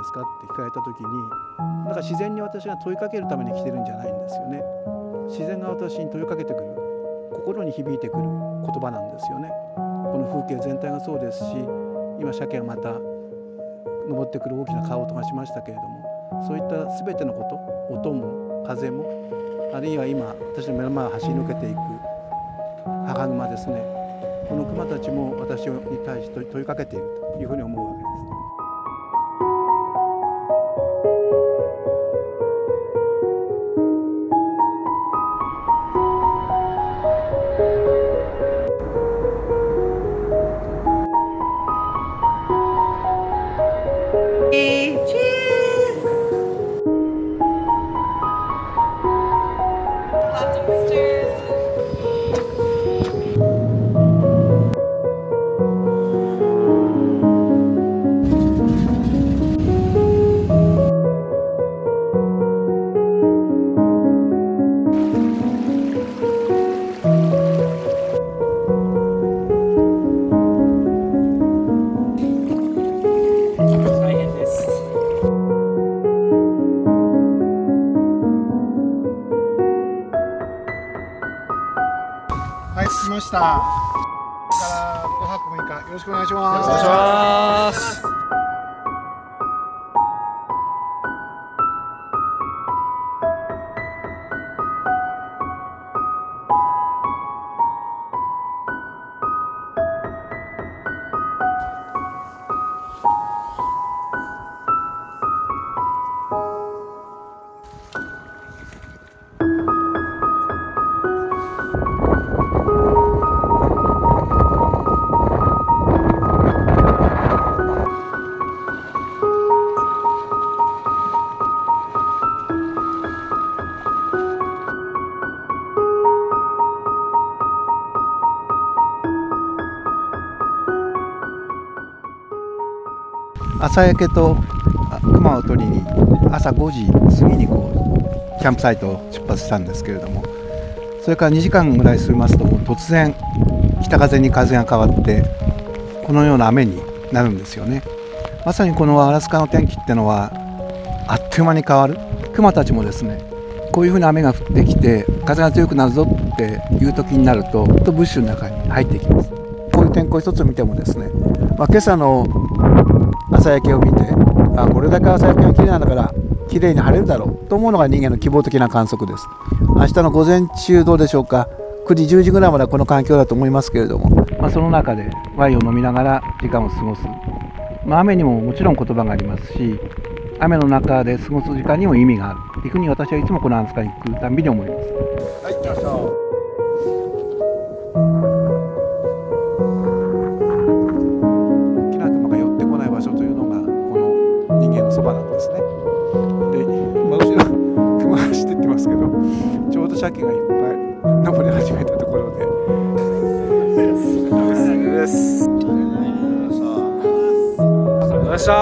ですかって聞かれた時に、なんか自然に私が問いかけるために来てるんじゃないんですよね。自然が私に問いかけてくる、心に響いてくる言葉なんですよね。この風景全体がそうですし、今鮭がまた登ってくる大きな川音がしましたけれども、そういった全てのこと、音も風も、あるいは今私の目の前を走り抜けていく母熊ですね。この熊たちも私に対して問いかけているというふうに思うわけです。 はい、着きました。から5泊6日よろしくお願いします。 お願いします。 朝焼けと熊を取りに朝5時過ぎにキャンプサイトを出発したんですけれども、それから2時間ぐらい過ぎますともう突然北風に風が変わってこのような雨になるんですよね。まさにこのアラスカの天気ってのはあっという間に変わる。熊たちもですね、こういうふうに雨が降ってきて風が強くなるぞっていう時になるとブッシュの中に入っていきます。こういう天候一つ見てもですね、今朝の朝焼けを見て、これだけ朝焼けが綺麗なんだから綺麗に晴れるだろうと思うのが人間の希望的な観測です。明日の午前中どうでしょうか、9時10時ぐらいまではこの環境だと思いますけれども、その中でワインを飲みながら時間を過ごす、雨にももちろん言葉がありますし、雨の中で過ごす時間にも意味があるというふうに私はいつもこのアラスカに来るたびに思います。 はい、来ました。 そばなんですね。で、今後ろ熊が走ってってますけど、ちょうど鮭がいっぱい登り始めたところで。 です。ありがとうございました。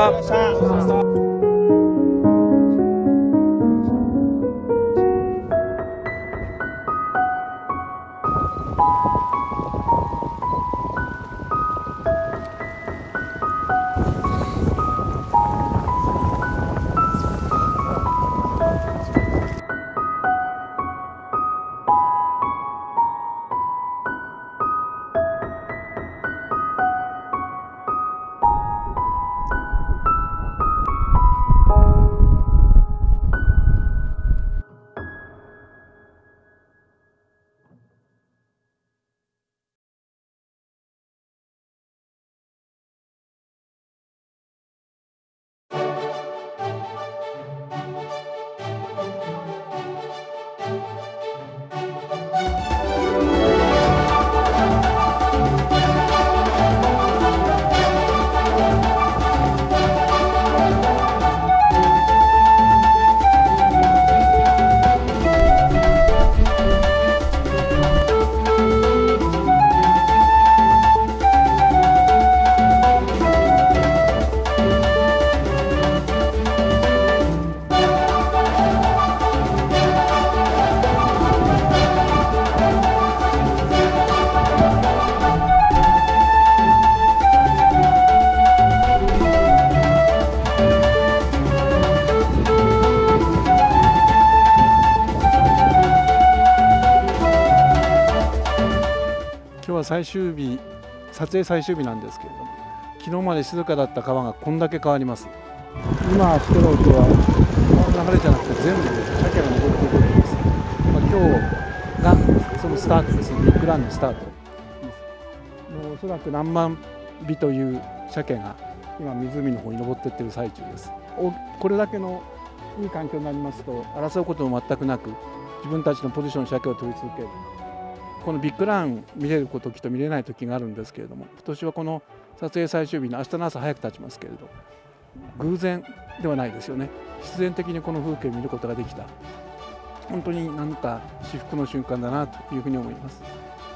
最終日、撮影最終日なんですけれども、昨日まで静かだった川がこんだけ変わります。今してる音は川の流れじゃなくて全部鮭が登っていくわけです。今日がそのスタートです。ビッグランのスタートです。もうおそらく何万尾という鮭が今湖の方に登っていっている最中です。これだけのいい環境になりますと争うことも全くなく自分たちのポジション鮭を取り続ける。このビッグラン見れる時と見れない時があるんですけれども、今年はこの撮影最終日の明日の朝早く立ちますけれど、偶然ではないですよね。必然的にこの風景を見ることができた、本当に何か至福の瞬間だなというふうに思います。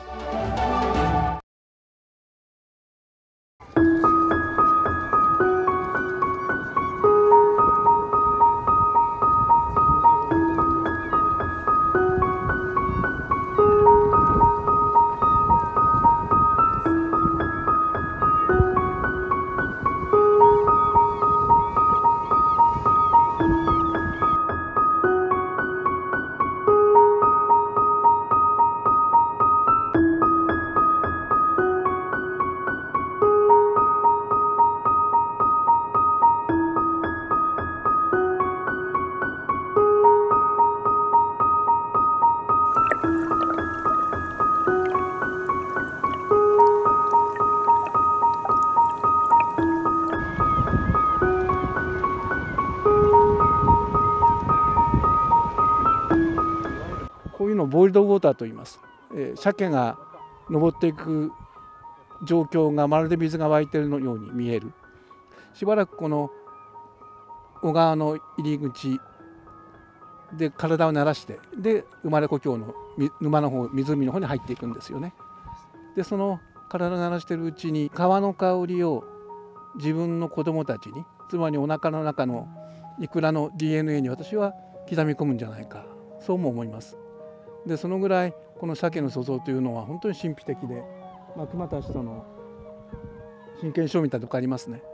こういうのをボイルドウォーターと言います。鮭が登っていく状況がまるで水が湧いているように見える。しばらくこの小川の入り口で体を慣らして、で生まれ故郷の沼の方、湖の方に入っていくんですよね。でその体を慣らしているうちに川の香りを自分の子供たちに、つまりお腹の中のイクラの DNA に私は刻み込むんじゃないか、そうも思います。でそのぐらいこの鮭の塑像というのは本当に神秘的で、熊たちとの真剣勝負みたいなとこありますね。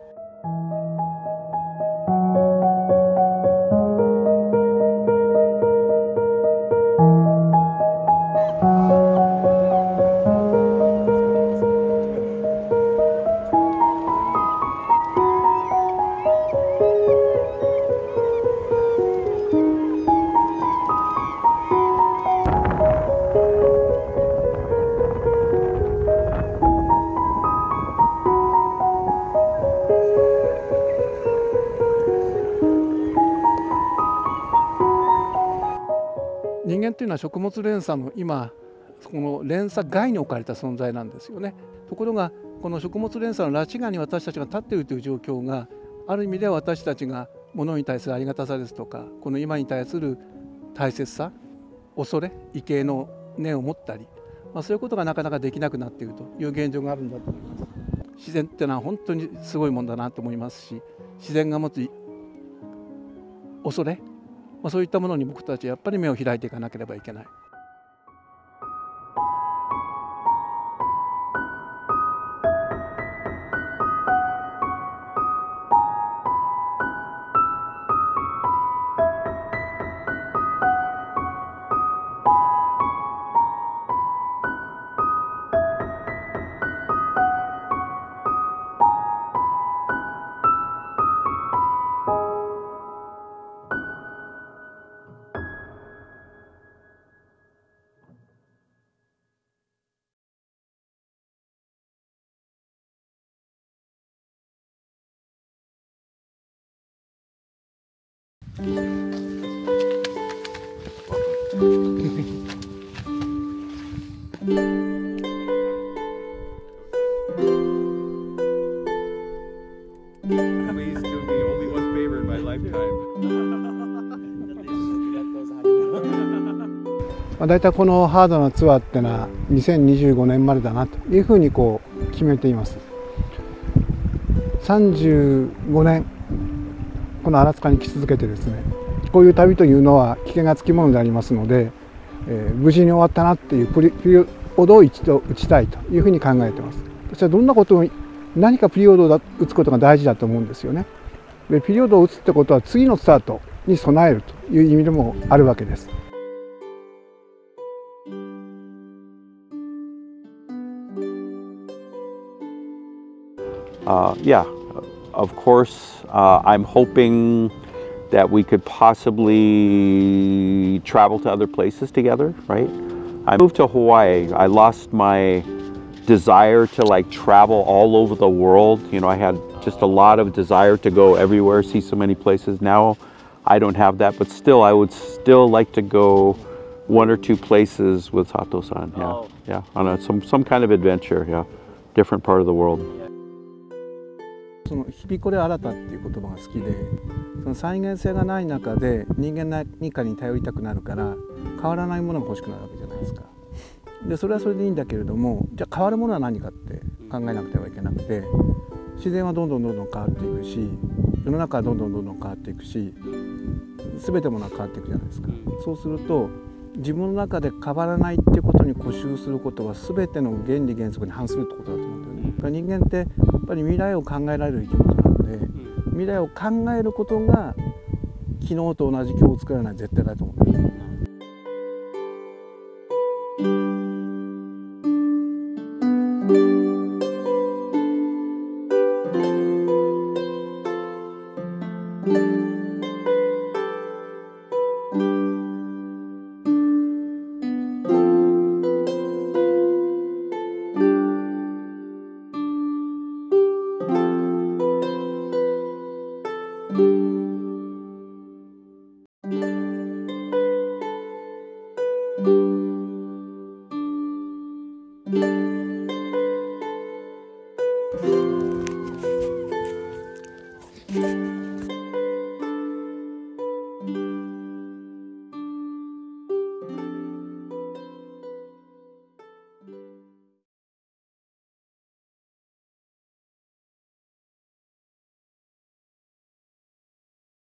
人間というのは食物連鎖の今この連鎖外に置かれた存在なんですよね。ところがこの食物連鎖の拉致側に私たちが立っているという状況がある意味では私たちが物に対するありがたさですとか、この今に対する大切さ、恐れ、畏敬の念を持ったり、そういうことがなかなかできなくなっているという現状があるんだと思います。自然っていうのは本当にすごいもんだなと思いますし、自然が持つ恐れ、そういったものに僕たちはやっぱり目を開いていかなければいけない。 Please do me only one favor in my lifetime. だいたいこのハードなツアーっていうのは2025年までだなというふうに決めています。35年このアラスカに来続けてですね、こういう旅というのは危険がつきものでありますので、無事に終わったなっていうピリオドを一度打ちたいというふうに考えています。そしてどんなことを何かピリオドを打つことが大事だと思うんですよね。でピリオドを打つってことは次のスタートに備えるという意味でもあるわけです。 Yeah, of course, I'm hoping that we could possibly travel to other places together, right? I moved to Hawaii. I lost my desire to like travel all over the world. You know, I had just a lot of desire to go everywhere, see so many places. Now I don't have that, but still, I would still like to go one or two places with Sato-san. Yeah, Oh. yeah, on some kind of adventure. Yeah, different part of the world. その日々これ新たっていう言葉が好きで、その再現性がない中で人間何かに頼りたくなるから変わらないものが欲しくなるわけじゃないですか。でそれはそれでいいんだけれども、じゃあ変わるものは何かって考えなくてはいけなくて、自然はどんどん変わっていくし、世の中はどんどん変わっていくし、全てのものは変わっていくじゃないですか。そうすると自分の中で変わらないってことに固執することは全ての原理原則に反するってことだと思うんだよね。だから人間ってやっぱり未来を考えられる生き物なので、未来を考えることが昨日と同じ今日を作らない絶対だと思うんだよね。